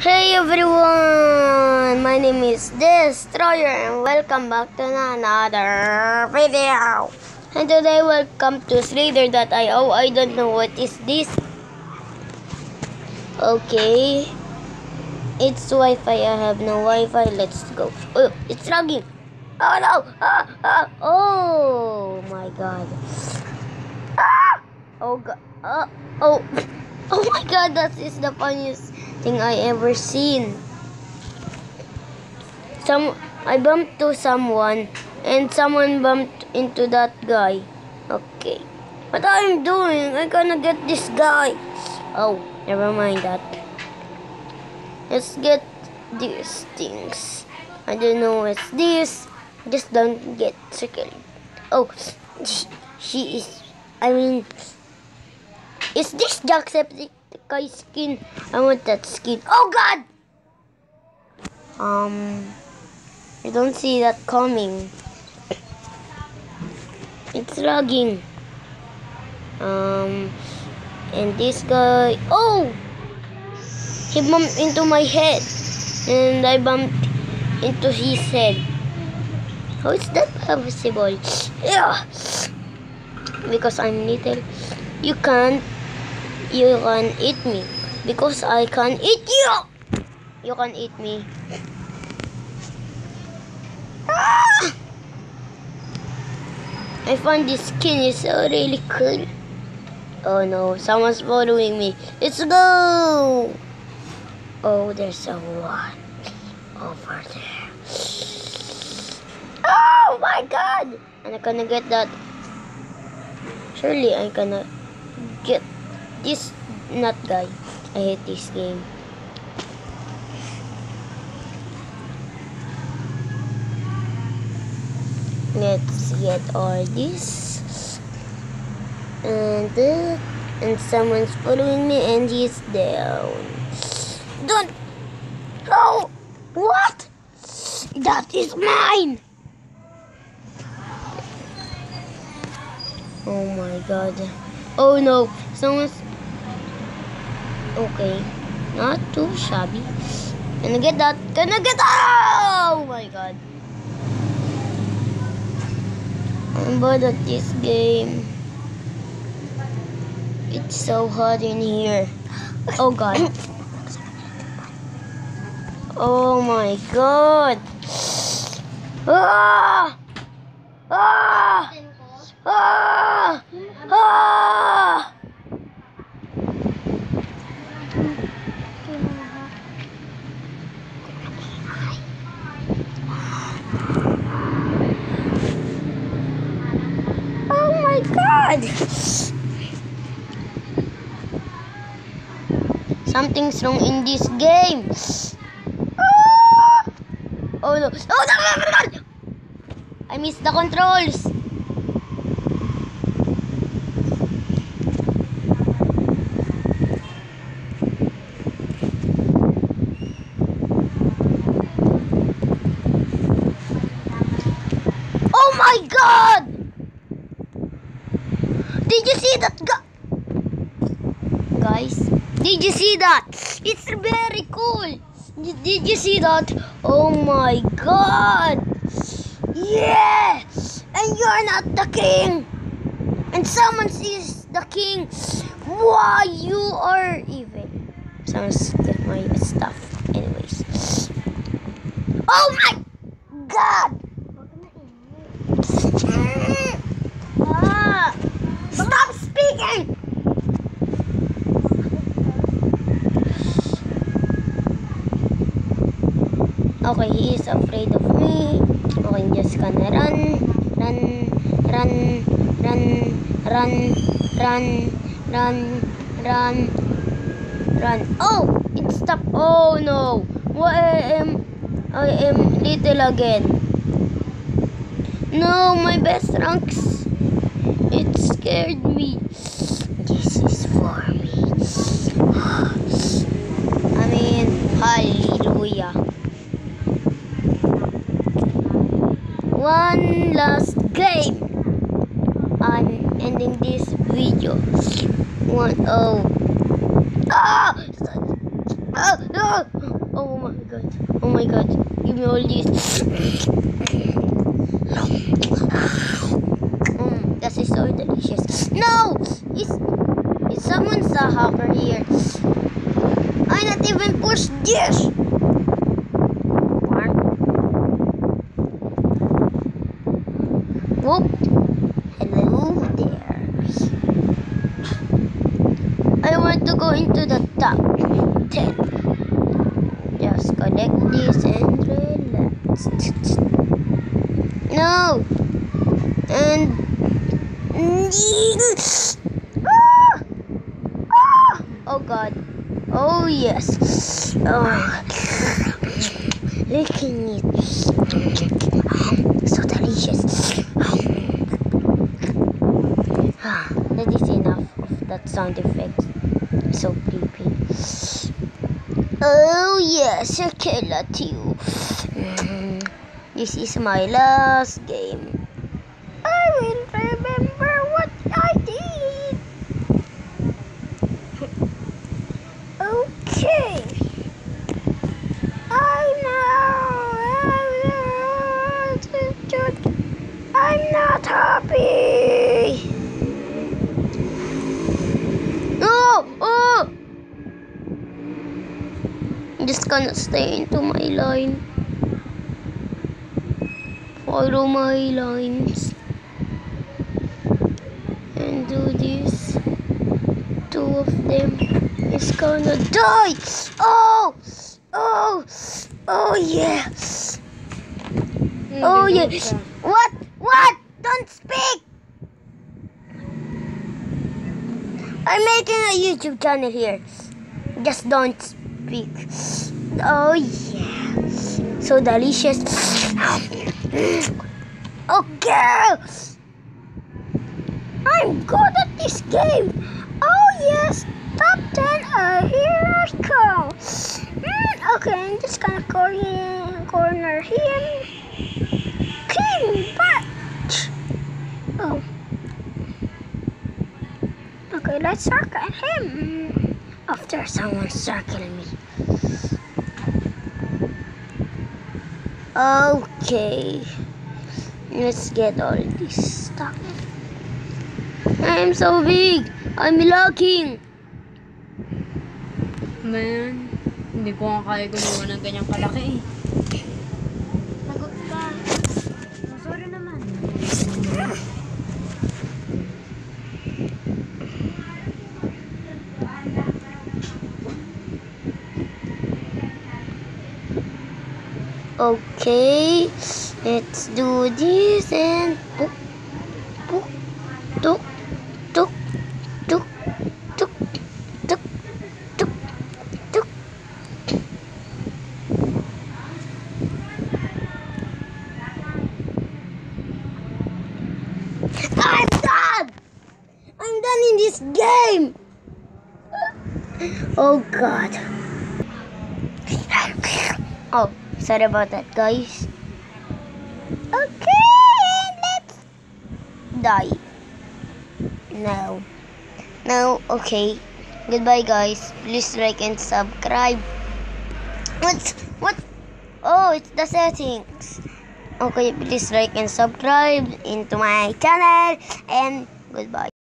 Hey everyone, my name is Destroyer and welcome back to another video. And today welcome to Slater.io. I don't know what is this. Okay, it's Wi-Fi. I have no Wi-Fi. Let's go. Oh, it's lagging. Oh no! Oh my god. Ah! Oh god. Oh. Oh my god, that is the funniest thing I ever seen. I bumped to someone and someone bumped into that guy. Okay. What I'm doing? I'm gonna get this guy. Oh, never mind that. Let's get these things. I don't know what's this. Just don't get circled. Oh, she is. Is this Jacksepticeye skin? I want that skin. Oh god! I don't see that coming. It's lagging. And this guy. Oh! He bumped into my head. And I bumped into his head. How is that possible? Yeah. Because I'm little. You can eat me because I can eat you. You can eat me. Ah! I find this skin is so really cool. Oh no, someone's following me. Let's go. Oh, there's a one over there. Oh my god! And I'm gonna get that. Surely I'm gonna get this nut guy. I hate this game. Let's get all this. And someone's following me and he's down. Don't! Oh! What? That is mine! Oh my god. Oh no, someone's... Okay, not too shabby. Gonna get that. Oh my god. I'm bored of this game. It's so hot in here. Oh god. Oh my god. Ah! Ah! Ah! Ah! Oh my god! Something's wrong in this game. Ah! Oh no! Oh no! I missed the controls. Oh my god! Did you see that guys? Did you see that? It's very cool. Did you see that? Oh my god! Yeah! And you're not the king! And someone sees the king! Why you are evil? Someone's get my stuff. Anyways. Oh my god! Stop speaking! Okay, he is afraid of me. Okay, just gonna run. Oh, it stopped. Oh no. I am little again. No, my best ranks. It scared me. This is for me. Hallelujah. One last game. I'm ending this video. Ah! Oh my god. Oh my god. Give me all these. That is so delicious. No! It's someone's a hacker here. I not even pushed this. Whoop. Hello there. I want to go into the top 10. Just collect this and relax. No! And... Ah! Ah! Oh god. Oh yes. Oh. Licking it. So delicious. That is enough of that sound effect. So creepy. Oh yes, I can let you. This is my last game. I will remember what I did. Okay. I'm not happy. Oh! I'm just gonna stay into my line. Follow my lines. And do this. Two of them is gonna die. Oh! Oh! Oh yeah! Oh yeah! What? What? Don't speak! I'm making a YouTube channel here. Just don't speak. Oh yeah. So delicious. Okay. I'm good at this game. Oh yes. Top 10. Here I come. Okay, I'm just gonna corner him. King Batch. Oh. Okay, let's circle him. After someone circling me. Okay. Let's get all this stuff. I'm so big. I'm locking. Man, hindi ko nga kaya gumawa ng ganyang kalaki. Lagot ka. Sorry naman. Okay, let's do this and book, book, tuk, tuk, tuk, tuk, tuk, tuk, tuk. I'm done! I'm done in this game! Oh god. Oh, sorry about that, guys. Okay, let's die. No. No, okay. Goodbye, guys. Please like and subscribe. What? Oh, it's the settings. Okay, please like and subscribe into my channel. And goodbye.